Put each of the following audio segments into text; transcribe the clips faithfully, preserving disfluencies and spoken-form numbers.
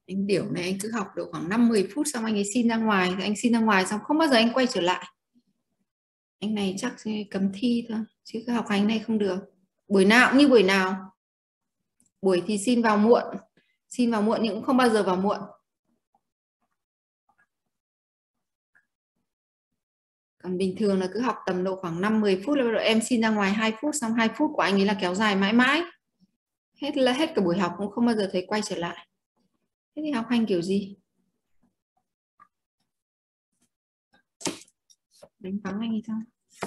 Anh Điểu này anh cứ học được khoảng năm mười phút xong anh ấy xin ra ngoài, anh xin ra ngoài xong không bao giờ anh quay trở lại. Anh này chắc cấm thi thôi chứ cứ học hành này không được. Buổi nào cũng như buổi nào. Buổi thì xin vào muộn, xin vào muộn nhưng cũng không bao giờ vào muộn. Còn bình thường là cứ học tầm độ khoảng năm mười phút là em xin ra ngoài hai phút, xong hai phút của anh ấy là kéo dài mãi mãi. Hết là hết cả buổi học cũng không bao giờ thấy quay trở lại. Thế thì học hành kiểu gì? Đánh vắng anh ấy thôi.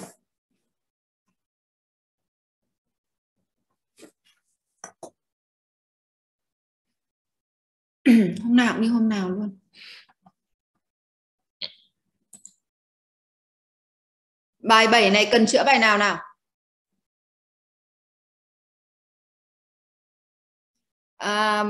Hôm nào cũng như hôm nào luôn. Bài bảy này cần chữa bài nào nào? À,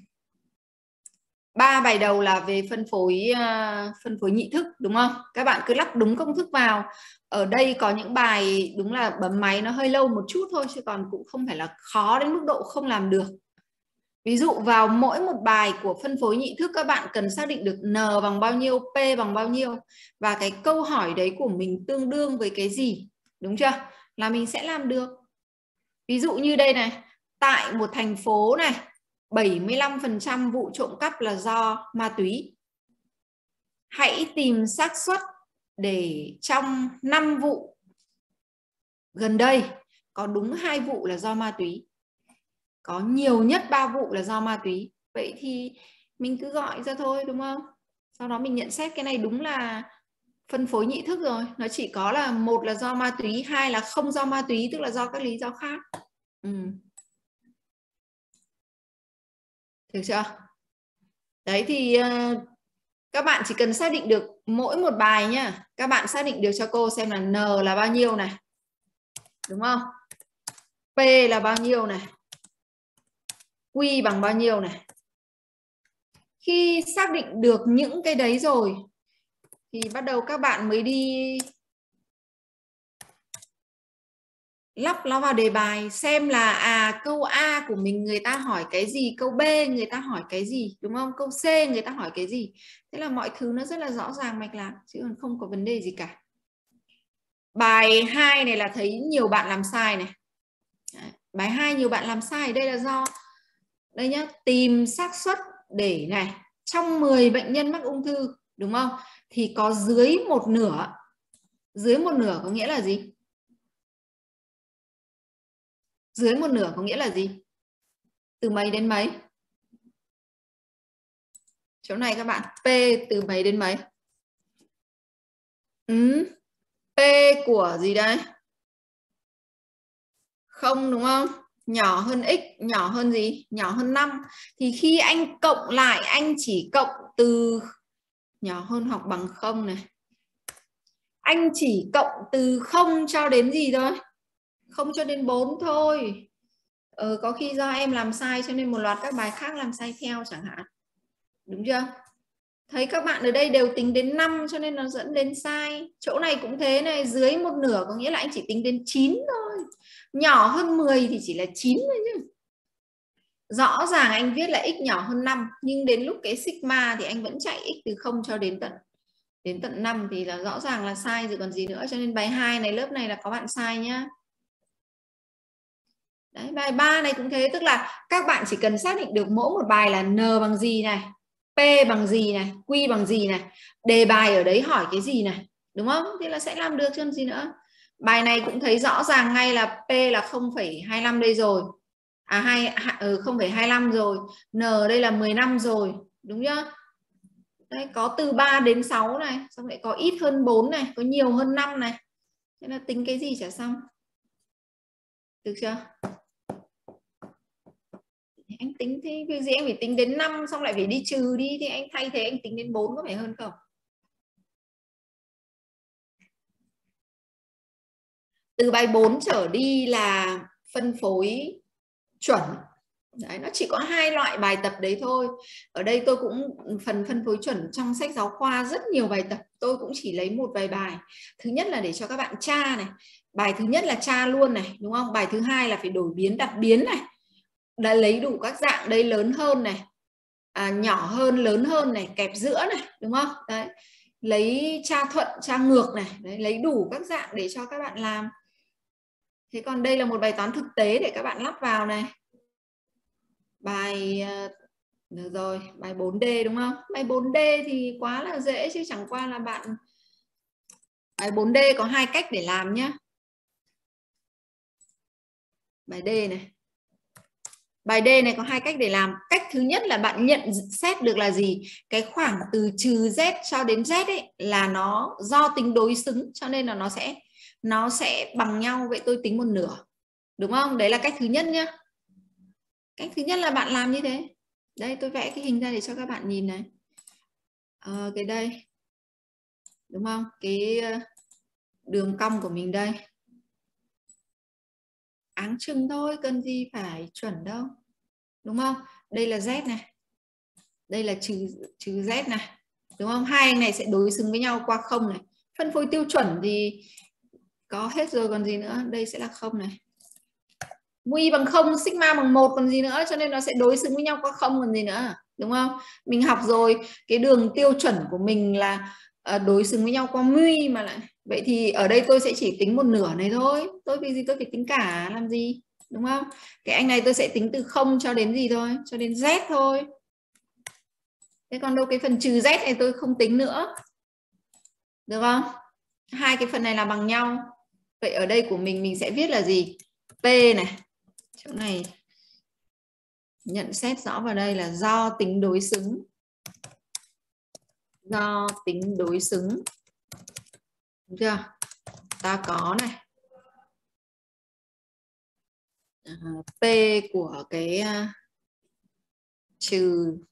ba bài đầu là về phân phối uh, phân phối nhị thức đúng không? Các bạn cứ lắp đúng công thức vào. Ở đây có những bài đúng là bấm máy nó hơi lâu một chút thôi, chứ còn cũng không phải là khó đến mức độ không làm được. Ví dụ vào mỗi một bài của phân phối nhị thức các bạn cần xác định được N bằng bao nhiêu, P bằng bao nhiêu, và cái câu hỏi đấy của mình tương đương với cái gì, đúng chưa? Là mình sẽ làm được. Ví dụ như đây này, tại một thành phố này, bảy mươi lăm phần trăm vụ trộm cắp là do ma túy. Hãy tìm xác suất để trong năm vụ gần đây có đúng hai vụ là do ma túy, có nhiều nhất ba vụ là do ma túy. Vậy thì mình cứ gọi ra thôi đúng không? Sau đó mình nhận xét cái này đúng là phân phối nhị thức rồi. Nó chỉ có là một là do ma túy, hai là không do ma túy, tức là do các lý do khác. Ừ. Được chưa? Đấy thì uh, các bạn chỉ cần xác định được mỗi một bài nhá. Các bạn xác định được cho cô xem là N là bao nhiêu này. Đúng không? P là bao nhiêu này. Q bằng bao nhiêu này. Khi xác định được những cái đấy rồi thì bắt đầu các bạn mới đi lắp nó vào đề bài, xem là à câu A của mình người ta hỏi cái gì, câu B người ta hỏi cái gì, đúng không? Câu C người ta hỏi cái gì. Thế là mọi thứ nó rất là rõ ràng mạch lạc, chứ còn không có vấn đề gì cả. Bài hai này là thấy nhiều bạn làm sai này. Đấy, bài hai nhiều bạn làm sai, đây là do đây nhá, tìm xác suất để này, trong mười bệnh nhân mắc ung thư, đúng không? Thì có dưới một nửa. Dưới một nửa có nghĩa là gì? Dưới một nửa có nghĩa là gì? Từ mấy đến mấy? Chỗ này các bạn, P từ mấy đến mấy? Ừ. P của gì đây? Không đúng không? Nhỏ hơn x, nhỏ hơn gì? Nhỏ hơn năm. Thì khi anh cộng lại, anh chỉ cộng từ nhỏ hơn hoặc bằng không này. Anh chỉ cộng từ không cho đến gì thôi? Không cho đến bốn thôi. Ờ, có khi do em làm sai cho nên một loạt các bài khác làm sai theo chẳng hạn. Đúng chưa? Thấy các bạn ở đây đều tính đến năm cho nên nó dẫn đến sai. Chỗ này cũng thế này, dưới một nửa có nghĩa là anh chỉ tính đến chín thôi. Nhỏ hơn mười thì chỉ là chín thôi chứ. Rõ ràng anh viết là x nhỏ hơn năm, nhưng đến lúc cái sigma thì anh vẫn chạy x từ không cho đến tận đến tận năm thì là rõ ràng là sai rồi còn gì nữa. Cho nên bài hai này, lớp này là có bạn sai nhá. Đấy, bài ba này cũng thế, tức là các bạn chỉ cần xác định được mỗi một bài là N bằng gì này, P bằng gì này, Q bằng gì này, đề bài ở đấy hỏi cái gì này, đúng không? Thì là sẽ làm được chứ gì nữa. Bài này cũng thấy rõ ràng ngay là P là không phẩy hai lăm đây rồi. À hai ừ, không phẩy hai lăm rồi, N đây là mười lăm rồi, đúng chưa? Đây có từ ba đến sáu này, xong lại có ít hơn bốn này, có nhiều hơn năm này. Thế là tính cái gì chả xong. Được chưa? Anh tính thì việc gì anh phải tính đến năm xong lại phải đi trừ đi, thì anh thay thế anh tính đến bốn có phải hơn không? Từ bài bốn trở đi là phân phối chuẩn. Đấy, nó chỉ có hai loại bài tập đấy thôi. Ở đây tôi cũng phần phân phối chuẩn trong sách giáo khoa rất nhiều bài tập, tôi cũng chỉ lấy một vài bài. Thứ nhất là để cho các bạn tra này, bài thứ nhất là tra luôn này, đúng không? Bài thứ hai là phải đổi biến đặt biến này, đã lấy đủ các dạng đây lớn hơn này, à, nhỏ hơn, lớn hơn này, kẹp giữa này, đúng không? Đấy. Lấy cha thuận, cha ngược này, đấy, lấy đủ các dạng để cho các bạn làm. Thế còn đây là một bài toán thực tế để các bạn lắp vào này. Bài được rồi, bài bốn D đúng không? Bài bốn D thì quá là dễ chứ chẳng qua là bạn bài bốn D có hai cách để làm nhé. Bài D này. Bài D này có hai cách để làm. Cách thứ nhất là bạn nhận xét được là gì? Cái khoảng từ trừ Z cho đến Z ấy là nó do tính đối xứng cho nên là nó sẽ nó sẽ bằng nhau, vậy tôi tính một nửa. Đúng không? Đấy là cách thứ nhất nhá. Cách thứ nhất là bạn làm như thế. Đây tôi vẽ cái hình ra để cho các bạn nhìn này. À, cái đây. Đúng không? Cái đường cong của mình đây. Áng chừng thôi, cần gì phải chuẩn đâu. Đúng không? Đây là Z này. Đây là trừ, trừ Z này. Đúng không? Hai anh này sẽ đối xứng với nhau qua không này. Phân phối tiêu chuẩn thì có hết rồi còn gì nữa. Đây sẽ là không này. Mu y bằng không, sigma bằng một còn gì nữa. Cho nên nó sẽ đối xứng với nhau qua không còn gì nữa. Đúng không? Mình học rồi. Cái đường tiêu chuẩn của mình là đối xứng với nhau qua mu y mà lại. Vậy thì ở đây tôi sẽ chỉ tính một nửa này thôi. Tôi vì gì tôi phải tính cả làm gì? Đúng không? Cái anh này tôi sẽ tính từ không cho đến gì thôi? Cho đến Z thôi. Thế còn đâu cái phần trừ Z này tôi không tính nữa. Được không? Hai cái phần này là bằng nhau. Vậy ở đây của mình mình sẽ viết là gì? P này. Chỗ này nhận xét rõ vào đây là do tính đối xứng. Do tính đối xứng. Đúng chưa? Ta có này. À, P của cái uh, trừ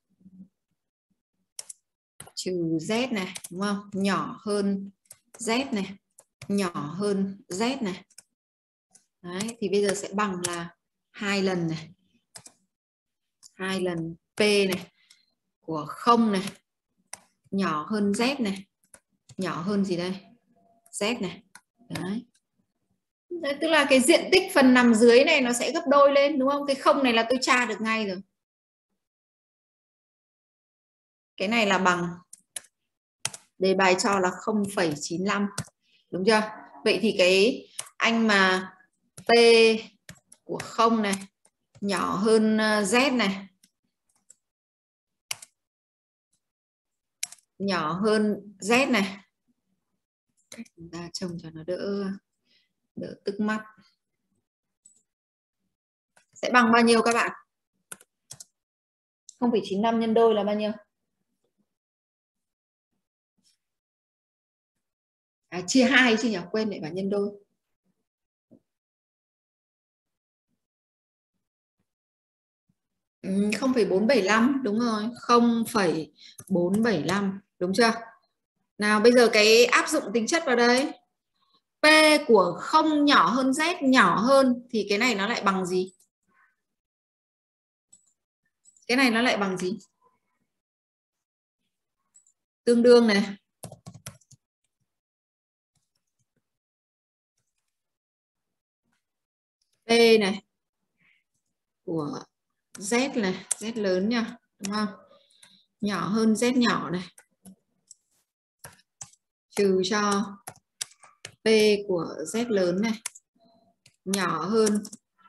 trừ Z này, đúng không? Nhỏ hơn Z này, nhỏ hơn Z này. Đấy, thì bây giờ sẽ bằng là hai lần này. Hai lần P này của không này, nhỏ hơn Z này, nhỏ hơn gì đây? Z này. Đấy. Đấy, tức là cái diện tích phần nằm dưới này nó sẽ gấp đôi lên, đúng không? Cái không này là tôi tra được ngay rồi. Cái này là bằng, đề bài cho là không phẩy chín lăm. Đúng chưa? Vậy thì cái anh mà P của không này nhỏ hơn Z này, nhỏ hơn Z này, cách chúng ta trông cho nó đỡ đỡ tức mắt, sẽ bằng bao nhiêu các bạn? không phẩy chín lăm nhân đôi là bao nhiêu? À, chia hai chứ nhỉ? Quên lại bảo nhân đôi. Ừ, không phẩy bốn bảy lăm, đúng rồi, không phẩy bốn bảy lăm, đúng chưa? Nào bây giờ cái áp dụng tính chất vào đây. P của không nhỏ hơn Z, nhỏ hơn thì cái này nó lại bằng gì? Cái này nó lại bằng gì? Tương đương này. P này của Z này, Z lớn nha, đúng không? Nhỏ hơn Z nhỏ này. Trừ cho P của Z lớn này, nhỏ hơn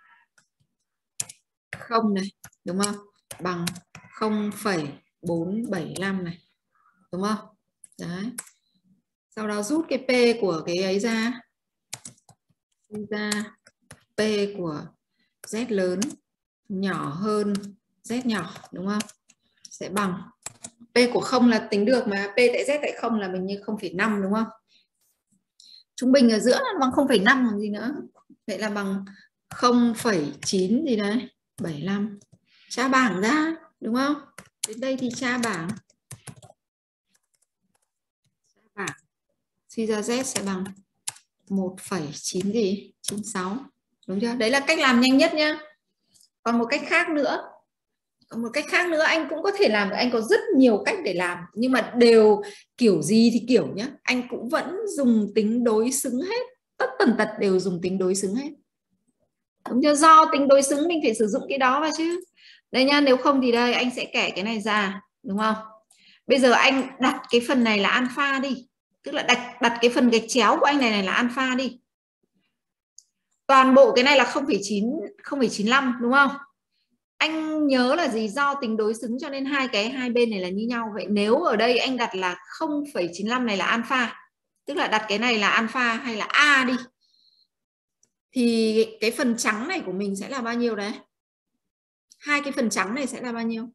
không này, đúng không? Bằng không phẩy bốn bảy lăm này, đúng không? Đấy. Sau đó rút cái P của cái ấy ra. Ra P của Z lớn nhỏ hơn Z nhỏ, đúng không? Sẽ bằng P của không là tính được mà, P tại Z tại không là mình như không phẩy năm, đúng không? Trung bình ở giữa là bằng không phẩy năm còn gì nữa. Vậy là bằng không phẩy chín gì đấy, bảy lăm. Tra bảng ra, đúng không? Đến đây thì tra bảng. Tra bảng. Suy ra Z sẽ bằng một phẩy chín gì? chín sáu. Đúng chưa? Đấy là cách làm nhanh nhất nhá. Còn một cách khác nữa. Còn một cách khác nữa anh cũng có thể làm, anh có rất nhiều cách để làm, nhưng mà đều kiểu gì thì kiểu nhá, anh cũng vẫn dùng tính đối xứng hết, tất tần tật đều dùng tính đối xứng hết. Đúng chưa? Do tính đối xứng mình phải sử dụng cái đó mà chứ. Đây nhá, nếu không thì đây anh sẽ kẻ cái này ra, đúng không? Bây giờ anh đặt cái phần này là alpha đi, tức là đặt đặt cái phần gạch chéo của anh này này là alpha đi. Toàn bộ cái này là không phẩy chín, không phẩy chín lăm đúng không? Anh nhớ là gì, do tính đối xứng cho nên hai cái hai bên này là như nhau. Vậy nếu ở đây anh đặt là không phẩy chín lăm này là alpha, tức là đặt cái này là alpha hay là a đi, thì cái phần trắng này của mình sẽ là bao nhiêu đấy? Hai cái phần trắng này sẽ là bao nhiêu?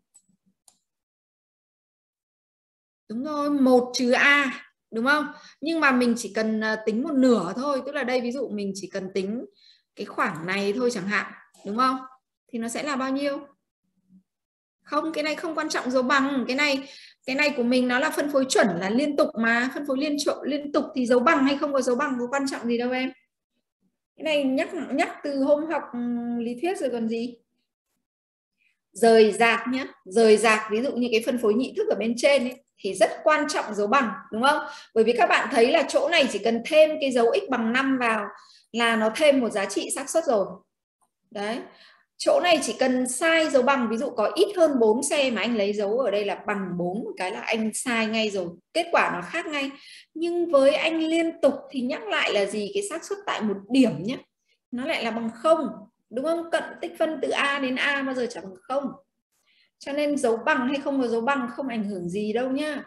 Đúng rồi, một trừ a, đúng không? Nhưng mà mình chỉ cần tính một nửa thôi, tức là đây ví dụ mình chỉ cần tính cái khoảng này thôi chẳng hạn, đúng không? Thì nó sẽ là bao nhiêu? Không, cái này không quan trọng dấu bằng. Cái này cái này của mình nó là phân phối chuẩn, là liên tục mà. Phân phối liên trộn liên tục thì dấu bằng hay không có dấu bằng có quan trọng gì đâu em. Cái này nhắc nhắc từ hôm học lý thuyết rồi còn gì. Rời rạc nhé, rời rạc ví dụ như cái phân phối nhị thức ở bên trên ấy, thì rất quan trọng dấu bằng, đúng không? Bởi vì các bạn thấy là chỗ này chỉ cần thêm cái dấu x bằng năm vào là nó thêm một giá trị xác suất rồi. Đấy. Chỗ này chỉ cần sai dấu bằng, ví dụ có ít hơn bốn xe mà anh lấy dấu ở đây là bằng bốn một cái là anh sai ngay rồi, kết quả nó khác ngay. Nhưng với anh liên tục thì nhắc lại là gì, cái xác suất tại một điểm nhé, nó lại là bằng không, đúng không? Cận tích phân từ a đến a bao giờ chả bằng không. Cho nên dấu bằng hay không có dấu bằng không ảnh hưởng gì đâu nhá.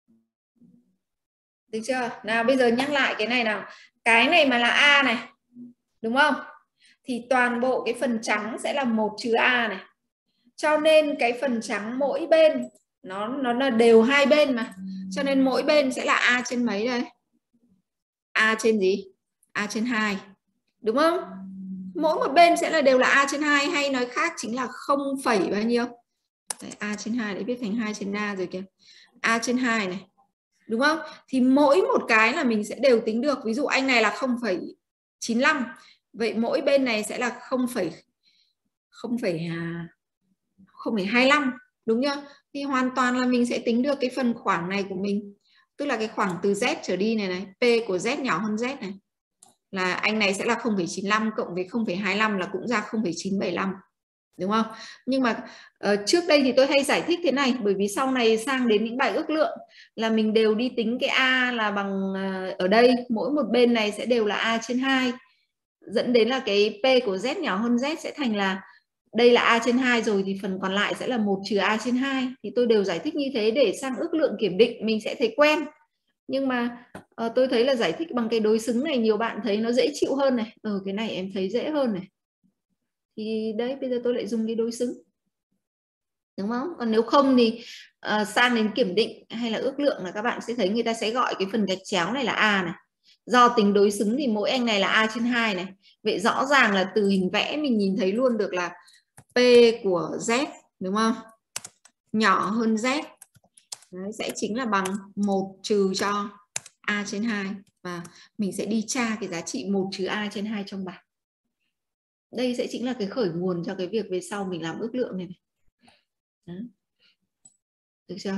Được chưa? Nào bây giờ nhắc lại cái này nào. Cái này mà là a này, đúng không? Thì toàn bộ cái phần trắng sẽ là một trừ a này. Cho nên cái phần trắng mỗi bên nó nó là đều hai bên mà. Cho nên mỗi bên sẽ là a trên mấy đây? A trên gì? A trên hai. Đúng không? Mỗi một bên sẽ là đều là a trên hai, hay nói khác chính là không phẩy bao nhiêu? Đấy, a trên hai để viết thành hai trên a rồi kìa. A trên hai này. Đúng không? Thì mỗi một cái là mình sẽ đều tính được. Ví dụ anh này là không phẩy chín lăm. Vậy mỗi bên này sẽ là không phẩy không phẩy hai lăm, đúng chưa? Thì hoàn toàn là mình sẽ tính được cái phần khoảng này của mình. Tức là cái khoảng từ Z trở đi này này, P của Z nhỏ hơn Z này. Là anh này sẽ là không phẩy chín lăm cộng với không phẩy hai lăm là cũng ra không phẩy chín bảy lăm. Đúng không? Nhưng mà uh, trước đây thì tôi hay giải thích thế này, bởi vì sau này sang đến những bài ước lượng là mình đều đi tính cái A là bằng uh, ở đây mỗi một bên này sẽ đều là A trên hai, dẫn đến là cái P của Z nhỏ hơn Z sẽ thành là đây là A trên hai rồi thì phần còn lại sẽ là một trừ A trên hai. Thì tôi đều giải thích như thế để sang ước lượng kiểm định mình sẽ thấy quen. Nhưng mà uh, tôi thấy là giải thích bằng cái đối xứng này nhiều bạn thấy nó dễ chịu hơn này. Ừ, cái này em thấy dễ hơn này. Thì đấy, bây giờ tôi lại dùng cái đối xứng, đúng không? Còn nếu không thì uh, sang đến kiểm định hay là ước lượng là các bạn sẽ thấy người ta sẽ gọi cái phần gạch chéo này là A này. Do tính đối xứng thì mỗi anh này là A trên hai này. Vậy rõ ràng là từ hình vẽ mình nhìn thấy luôn được là P của Z, đúng không? Nhỏ hơn Z. Đấy, sẽ chính là bằng một trừ cho A trên hai. Và mình sẽ đi tra cái giá trị một trừ A trên hai trong bảng. Đây sẽ chính là cái khởi nguồn cho cái việc về sau mình làm ước lượng này. Đó. Được chưa?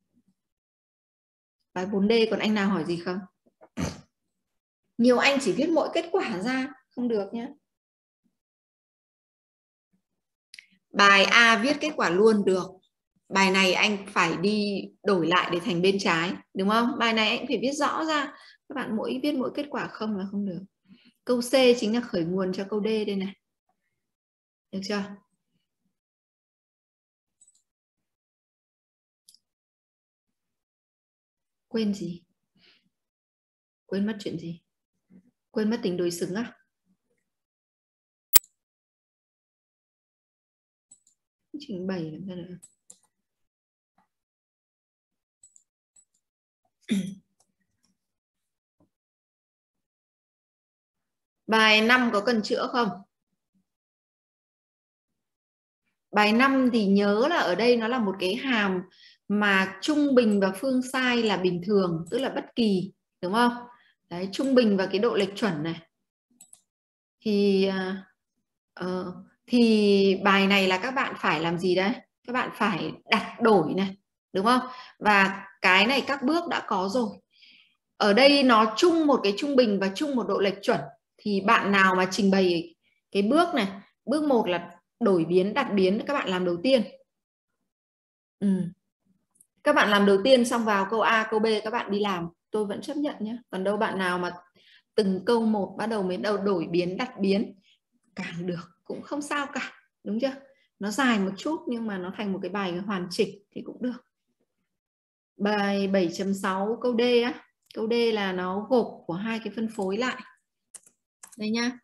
Bài bốn D còn anh nào hỏi gì không? Nhiều anh chỉ viết mỗi kết quả ra, không được nhé. Bài A viết kết quả luôn được. Bài này anh phải đi đổi lại để thành bên trái, đúng không? Bài này anh phải viết rõ ra. Các bạn mỗi viết mỗi kết quả không là không được. Câu C chính là khởi nguồn cho câu D đây này. Được chưa? Quên gì? Quên mất chuyện gì? Quên mất tính đối xứng à? Trình bày làm sao được? Bài năm có cần chữa không? Bài năm thì nhớ là ở đây nó là một cái hàm mà trung bình và phương sai là bình thường, tức là bất kỳ, đúng không? Đấy, trung bình và cái độ lệch chuẩn này. Thì uh, thì bài này là các bạn phải làm gì đấy? Các bạn phải đặt đổi này, đúng không? Và cái này các bước đã có rồi. Ở đây nó chung một cái trung bình và chung một độ lệch chuẩn. Thì bạn nào mà trình bày cái bước này, bước một là đổi biến đặt biến các bạn làm đầu tiên. Ừ. Các bạn làm đầu tiên xong vào câu A câu B các bạn đi làm tôi vẫn chấp nhận nhé. Còn đâu bạn nào mà từng câu một bắt đầu mới đầu đổi biến đặt biến càng được cũng không sao cả, đúng chưa? Nó dài một chút nhưng mà nó thành một cái bài hoàn chỉnh thì cũng được. Bài bảy chấm sáu câu D á, câu D là nó gộp của hai cái phân phối lại. Đây nhá.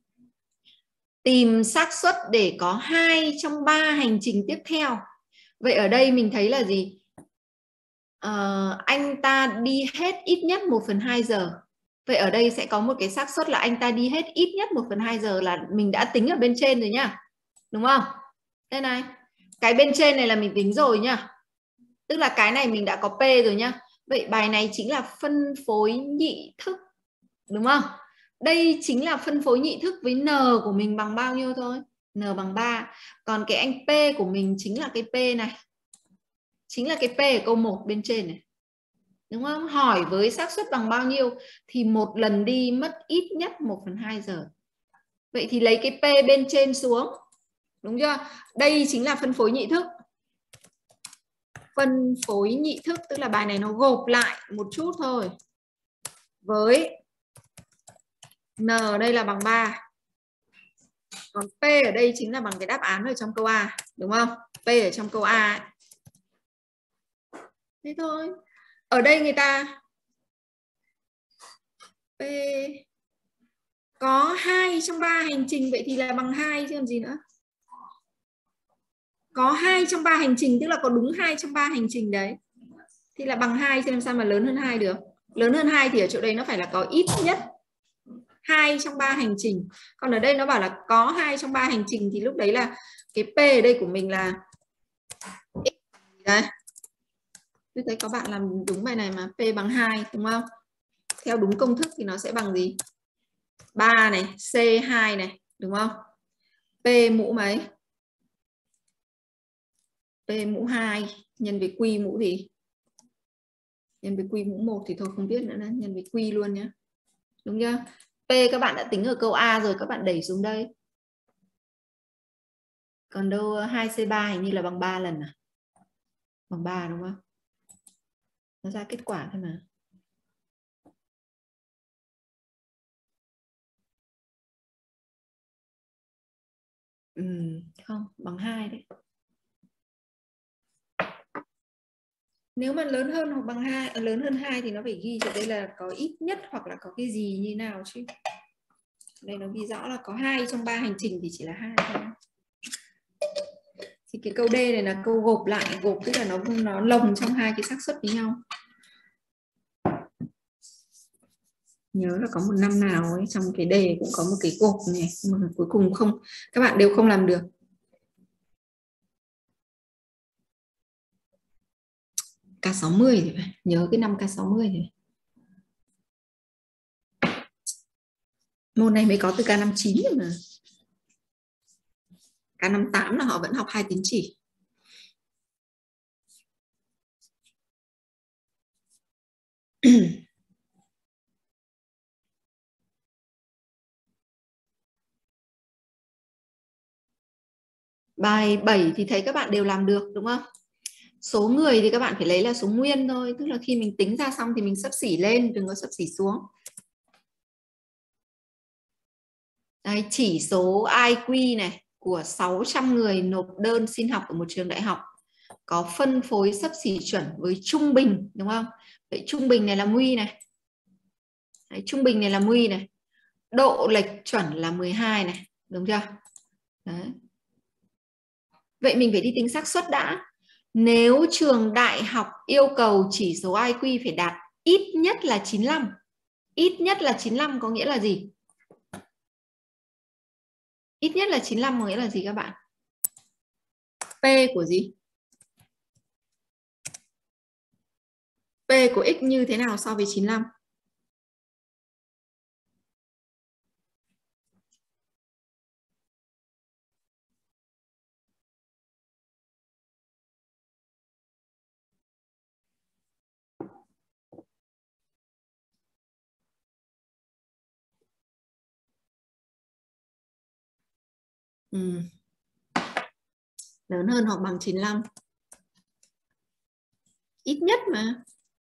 Tìm xác suất để có hai trong ba hành trình tiếp theo. Vậy ở đây mình thấy là gì? Uh, anh ta đi hết ít nhất một phần hai giờ. Vậy ở đây sẽ có một cái xác suất là anh ta đi hết ít nhất một phần hai giờ là mình đã tính ở bên trên rồi nhá. Đúng không? Đây này. Cái bên trên này là mình tính rồi nhá. Tức là cái này mình đã có P rồi nhá. Vậy bài này chính là phân phối nhị thức. Đúng không? Đây chính là phân phối nhị thức với N của mình bằng bao nhiêu thôi? N bằng ba. Còn cái anh P của mình chính là cái P này. Chính là cái P ở câu một bên trên này. Đúng không? Hỏi với xác suất bằng bao nhiêu thì một lần đi mất ít nhất một phần hai giờ. Vậy thì lấy cái P bên trên xuống. Đúng chưa? Đây chính là phân phối nhị thức. Phân phối nhị thức tức là bài này nó gộp lại một chút thôi. Với N đây là bằng ba. Còn P ở đây chính là bằng cái đáp án ở trong câu A. Đúng không? P ở trong câu A ấy. Thế thôi. Ở đây người ta P có hai trong ba hành trình, vậy thì là bằng hai chứ còn gì nữa. Có hai trong ba hành trình tức là có đúng hai trong ba hành trình đấy. Thì là bằng hai chứ làm sao mà lớn hơn hai được. Lớn hơn hai thì ở chỗ đây nó phải là có ít nhất hai trong ba hành trình. Còn ở đây nó bảo là có hai trong ba hành trình thì lúc đấy là cái P ở đây của mình là đấy. Tôi thấy có bạn làm đúng bài này mà P bằng hai đúng không? Theo đúng công thức thì nó sẽ bằng gì? ba này, C hai này, đúng không? P mũ mấy? P mũ hai nhân với Q mũ gì? Nhân với Q mũ một thì thôi không biết nữa, nhân với Q luôn nhé. Đúng chưa? P các bạn đã tính ở câu A rồi, các bạn đẩy xuống đây. Còn đâu hai C ba hình như là bằng ba lần à? Bằng ba đúng không? Nó ra kết quả thôi mà. Ừ, không, bằng hai đấy. Nếu mà lớn hơn hoặc bằng hai, lớn hơn hai thì nó phải ghi cho đây là có ít nhất hoặc là có cái gì như nào chứ. Đây nó ghi rõ là có hai trong ba hành trình thì chỉ là hai thôi. Thì cái câu D này là câu gộp lại, gộp tức là nó nó lồng trong hai cái xác suất với nhau. Nhớ là có một năm nào ấy trong cái đề cũng có một cái gộp này mà cuối cùng không, các bạn đều không làm được. K sáu mươi thì phải, nhớ cái năm K sáu mươi thì môn này mới có từ K năm mươi chín rồi mà. K năm mươi tám là họ vẫn học hai tín chỉ. Bài bảy thì thấy các bạn đều làm được đúng không? Số người thì các bạn phải lấy là số nguyên thôi, tức là khi mình tính ra xong thì mình xấp xỉ lên, đừng có xấp xỉ xuống. Đây, chỉ số i kiu này của sáu trăm người nộp đơn xin học ở một trường đại học có phân phối xấp xỉ chuẩn với trung bình đúng không? Vậy trung bình này là nguy này. Đấy, trung bình này là nguy này. Độ lệch chuẩn là mười hai này, đúng chưa? Đấy. Vậy mình phải đi tính xác suất đã. Nếu trường đại học yêu cầu chỉ số i kiu phải đạt ít nhất là chín mươi lăm. Ít nhất là chín mươi lăm có nghĩa là gì? Ít nhất là chín mươi lăm có nghĩa là gì các bạn? P của gì? P của x như thế nào so với chín mươi lăm? Ừ. Lớn hơn hoặc bằng chín mươi lăm. Ít nhất mà.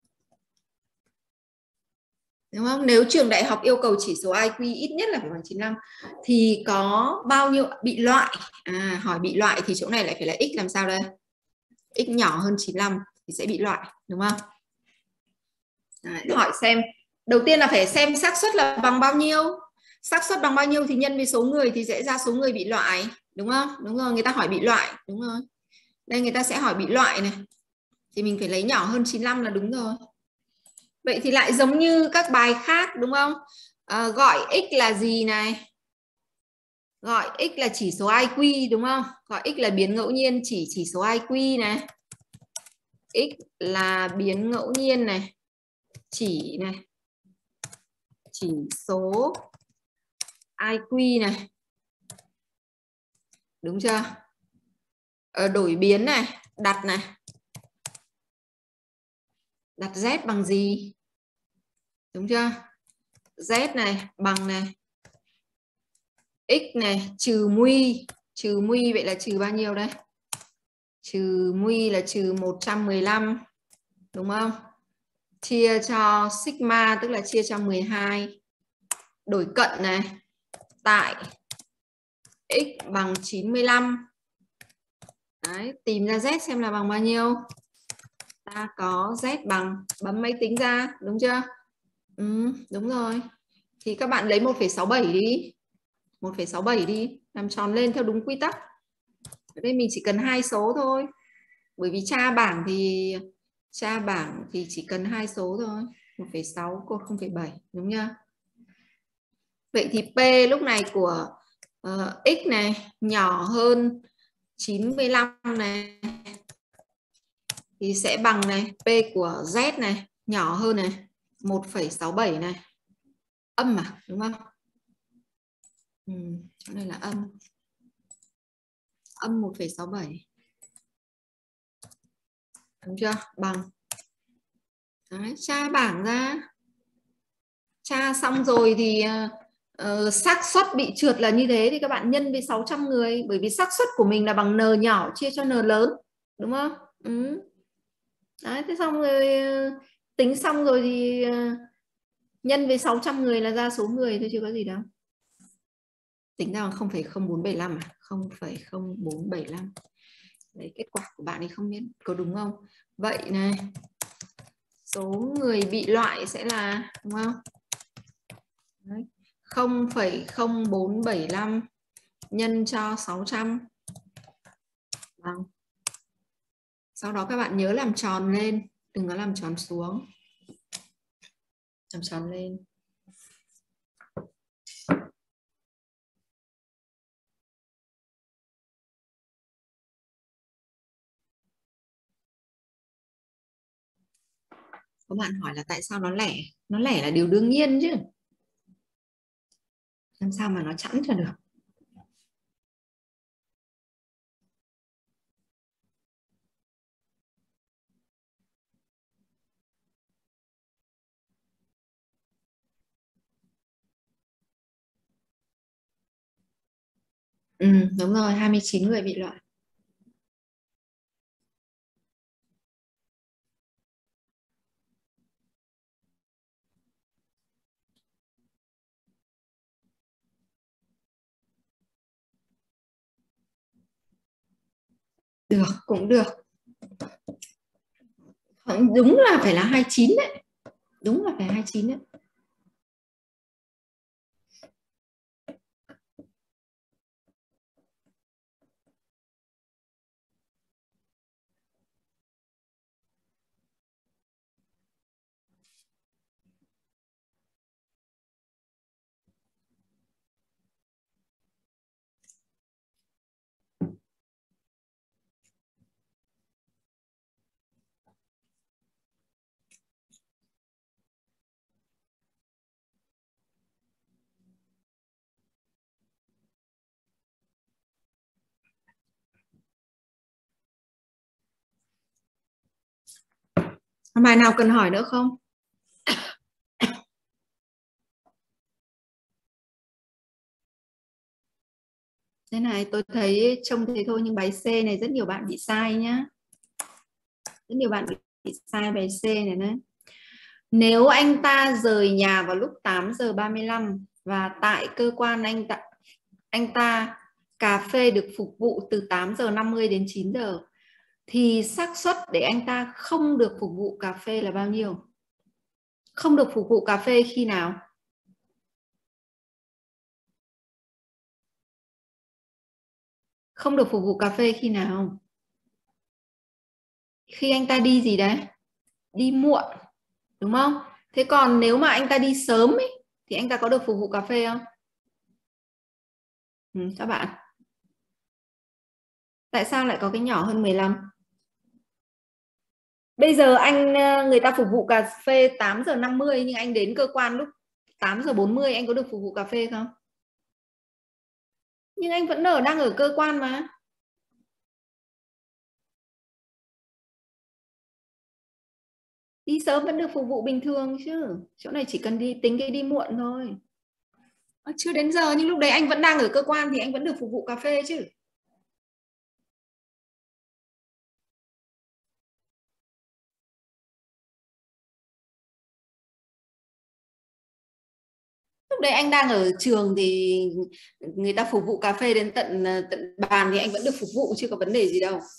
Đúng không? Nếu trường đại học yêu cầu chỉ số i kiu ít nhất là phải bằng chín mươi lăm thì có bao nhiêu bị loại? À, hỏi bị loại thì chỗ này lại phải là x làm sao đây? X nhỏ hơn chín mươi lăm thì sẽ bị loại, đúng không? Đấy, hỏi xem. Đầu tiên là phải xem xác suất là bằng bao nhiêu. Xác suất bằng bao nhiêu thì nhân với số người thì sẽ ra số người bị loại, đúng không? Đúng rồi, người ta hỏi bị loại, đúng rồi. Đây người ta sẽ hỏi bị loại này. Thì mình phải lấy nhỏ hơn chín mươi lăm là đúng rồi. Vậy thì lại giống như các bài khác, đúng không? À, gọi x là gì này? Gọi x là chỉ số i kiu, đúng không? Gọi x là biến ngẫu nhiên chỉ chỉ số i kiu này. X là biến ngẫu nhiên này. Chỉ này. Chỉ số i kiu này. Đúng chưa? Ờ, đổi biến này, đặt này. Đặt z bằng gì? Đúng chưa? Z này bằng này. X này trừ muy. Trừ muy vậy là trừ bao nhiêu đây? Trừ muy là trừ một trăm mười lăm. Đúng không? Chia cho sigma tức là chia cho mười hai. Đổi cận này. Tại x bằng chín mươi lăm. Đấy, tìm ra z xem là bằng bao nhiêu. Ta có z bằng, bấm máy tính ra, đúng chưa? Ừ, đúng rồi. Thì các bạn lấy một phẩy sáu bảy đi. một phẩy sáu bảy đi, làm tròn lên theo đúng quy tắc. Ở đây mình chỉ cần hai số thôi. Bởi vì tra bảng thì tra bảng thì chỉ cần hai số thôi. một phẩy sáu cột không phẩy bảy, đúng chưa? Vậy thì P lúc này của uh, x này nhỏ hơn chín mươi lăm này thì sẽ bằng này, P của Z này nhỏ hơn này một phẩy sáu bảy này. Âm mà, đúng không? Ừ, chỗ này là âm. Âm một phẩy sáu bảy. Đúng chưa? Bằng. Đấy, tra bảng ra. Tra xong rồi thì uh, xác suất bị trượt là như thế thì các bạn nhân với sáu trăm người, bởi vì xác suất của mình là bằng n nhỏ chia cho n lớn, đúng không? Ừ. Đấy, thế xong rồi tính xong rồi thì uh, nhân với sáu trăm người là ra số người thôi chứ có gì đâu. Tính ra không phẩy không bốn bảy lăm à? không phẩy không bốn bảy lăm. Đấy, kết quả của bạn ấy không biết có đúng không? Vậy này, số người bị loại sẽ là, đúng không? Đấy, không phẩy không bốn bảy lăm nhân cho sáu trăm. Vâng. Sau đó các bạn nhớ làm tròn lên, đừng có làm tròn xuống. Làm tròn lên. Các bạn hỏi là tại sao nó lẻ? Nó lẻ là điều đương nhiên chứ. Làm sao mà nó chẵn cho được? Ừ, đúng rồi, hai mươi chín người bị loại. Được, cũng được. Đúng là phải là hai mươi chín đấy. Đúng là phải hai mươi chín đấy. Bài nào cần hỏi nữa không? Thế này, tôi thấy trông thế thôi nhưng bài C này rất nhiều bạn bị sai nhá. Rất nhiều bạn bị sai bài C này đấy. Nếu anh ta rời nhà vào lúc tám giờ ba mươi lăm và tại cơ quan anh ta, anh ta cà phê được phục vụ từ tám giờ năm mươi đến chín giờ thì xác suất để anh ta không được phục vụ cà phê là bao nhiêu? Không được phục vụ cà phê khi nào? Không được phục vụ cà phê khi nào? Khi anh ta đi gì đấy? Đi muộn, đúng không? Thế còn nếu mà anh ta đi sớm ấy, thì anh ta có được phục vụ cà phê không? Ừ, các bạn. Tại sao lại có cái nhỏ hơn mười lăm? Bây giờ anh người ta phục vụ cà phê tám giờ năm mươi nhưng anh đến cơ quan lúc tám giờ bốn mươi, anh có được phục vụ cà phê không? Nhưng anh vẫn ở đang ở cơ quan mà. Đi sớm vẫn được phục vụ bình thường chứ. Chỗ này chỉ cần đi tính cái đi muộn thôi. À, chưa đến giờ nhưng lúc đấy anh vẫn đang ở cơ quan thì anh vẫn được phục vụ cà phê chứ. Lúc đấy anh đang ở trường thì người ta phục vụ cà phê đến tận tận bàn thì anh vẫn được phục vụ chứ có vấn đề gì đâu.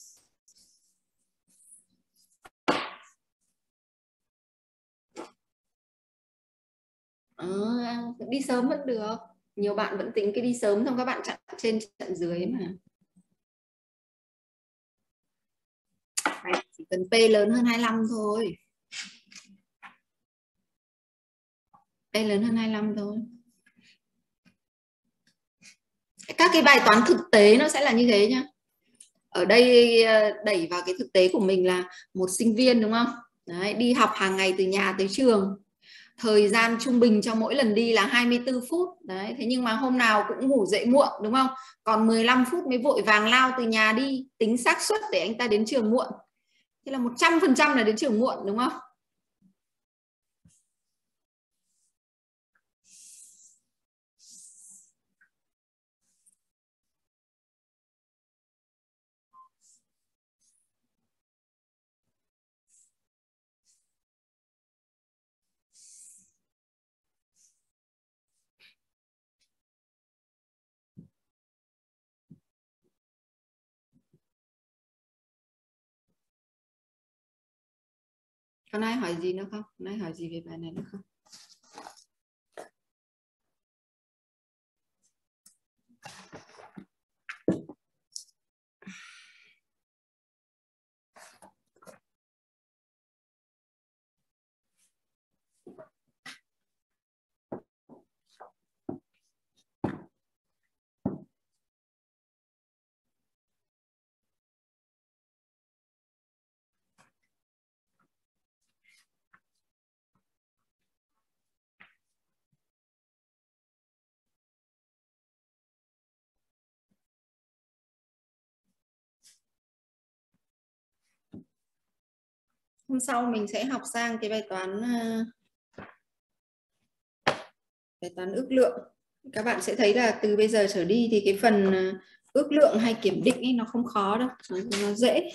À, đi sớm vẫn được. Nhiều bạn vẫn tính cái đi sớm xong các bạn chặn trên chặn dưới mà. Chỉ cần P lớn hơn hai mươi lăm thôi. P lớn hơn hai mươi lăm thôi. Các cái bài toán thực tế nó sẽ là như thế nhá. Ở đây đẩy vào cái thực tế của mình là một sinh viên đúng không? Đấy, đi học hàng ngày từ nhà tới trường. Thời gian trung bình cho mỗi lần đi là hai mươi tư phút. Đấy, thế nhưng mà hôm nào cũng ngủ dậy muộn đúng không? Còn mười lăm phút mới vội vàng lao từ nhà đi, tính xác suất để anh ta đến trường muộn. Thế là một trăm phần trăm là đến trường muộn đúng không? Còn ai hỏi gì nữa không? Còn ai hỏi gì về bài này nữa không? Hôm sau mình sẽ học sang cái bài toán bài toán ước lượng. Các bạn sẽ thấy là từ bây giờ trở đi thì cái phần ước lượng hay kiểm định ấy nó không khó đâu, nó, nó dễ.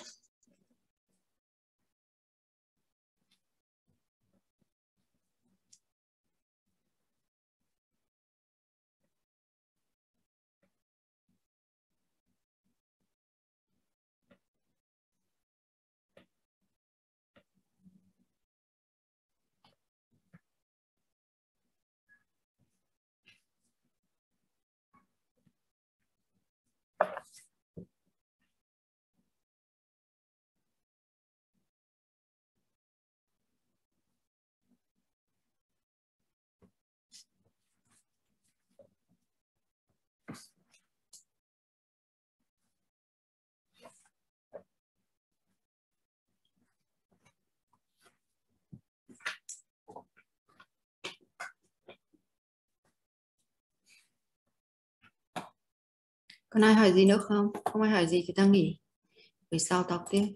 Còn ai hỏi gì nữa không? Không ai hỏi gì thì ta nghỉ. Buổi sau talk tiếp.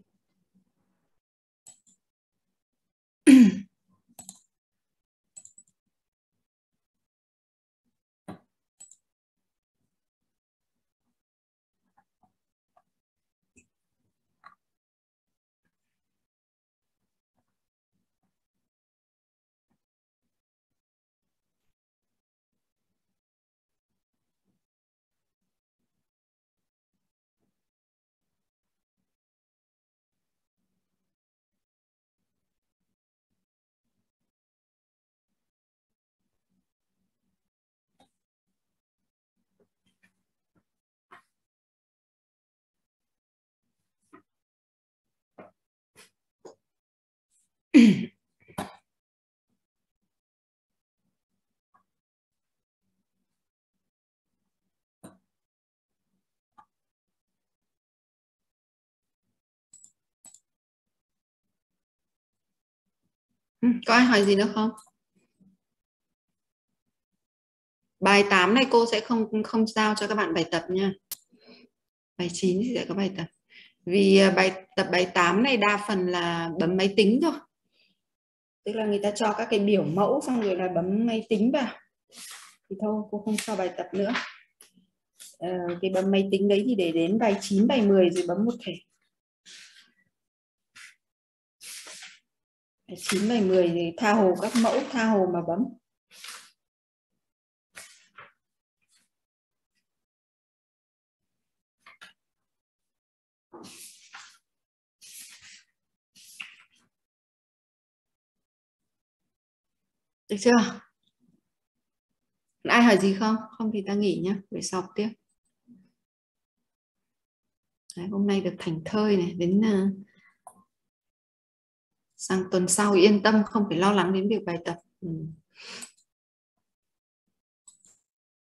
Ừ, có ai hỏi gì nữa không? Bài tám này cô sẽ không không giao cho các bạn bài tập nha. Bài chín thì sẽ có bài tập. Vì bài tập bài tám này đa phần là bấm máy tính thôi. Tức là người ta cho các cái biểu mẫu xong rồi là bấm máy tính vào. Thì thôi cô không cho bài tập nữa. Ờ, cái bấm máy tính đấy thì để đến bài chín, bài mười rồi bấm một thể. Bài chín, bài mười thì tha hồ các mẫu, tha hồ mà bấm. Được chưa? Ai hỏi gì không? Không thì ta nghỉ nhá, để sọc tiếp. Đấy, hôm nay được thảnh thơi này, đến uh, sang tuần sau yên tâm, không phải lo lắng đến việc bài tập. Ừ.